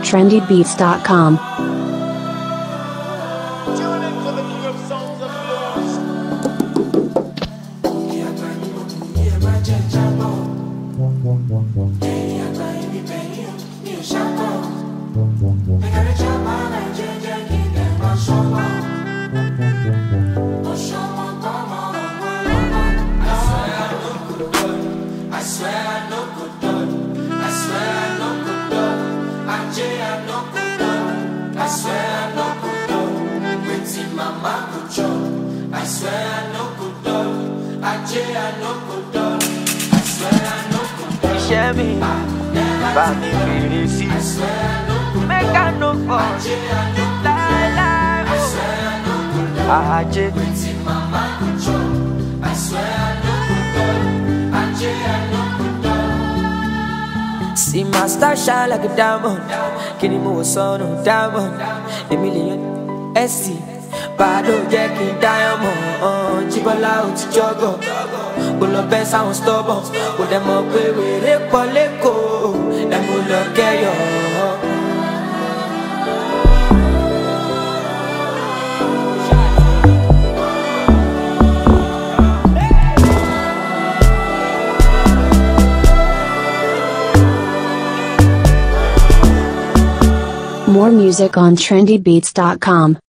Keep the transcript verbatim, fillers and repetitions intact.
trendy beats dot com. See my star shine like a diamond. Kini mo son of diamond. A million S C. Bado jacking diamond. Chibola uti jogo. Ulo best sound stubborn. Put them up with repo leko. Them will look at you. More music on trendy beats dot com.